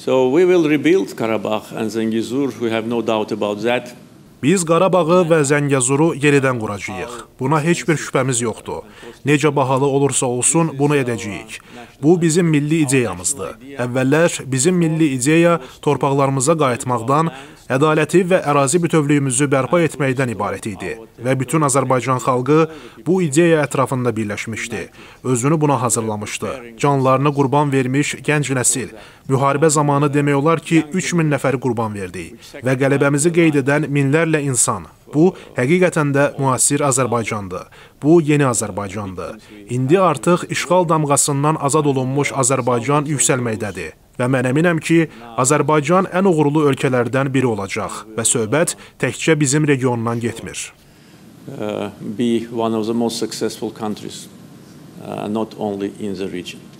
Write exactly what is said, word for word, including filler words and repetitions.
So we will rebuild Karabakh and Zengezur, we have no doubt about that. Biz Qarabağı və Zəngəzuru yenidən quracağıq. Buna heç bir şübhəmiz yoxdur. Necə bahalı olursa olsun, bunu edəcəyik. Bu bizim milli ideyamızdır. Əvvəllər bizim milli ideya torpaqlarımıza qayıtmaqdan, ədaləti və ərazi bütövlüyümüzü bərpa etməkdən ibarət idi. Və bütün Azərbaycan xalqı bu ideya ətrafında birləşmişdi. Özünü buna hazırlamışdı. Canlarını qurban vermiş gənc nəsil. Müharibə zamanı demək olar ki, üç min nəfəri qurban verdik. Və qələbəmizi qeyd edən minlərlə insan. Bu, həqiqətən də müasir Azərbaycandır. Bu, yeni Azərbaycandır. İndi artıq işğal damğasından azad olunmuş Azərbaycan yüksəlməkdədir. Və mən əminəm ki, Azərbaycan ən uğurlu ölkələrdən biri olacaq və söhbət təkcə bizim regionundan getmir. Uh, be one of the most successful countries, uh, not only in the region.